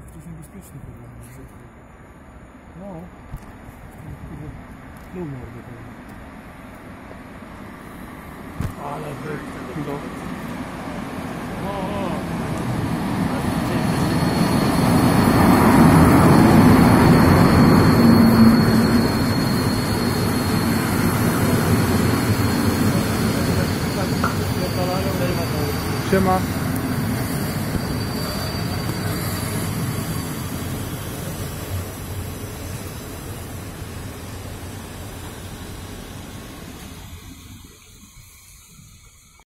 To jest niebezpieczne chyba. No. No mordę pewnie. Ale wy... No.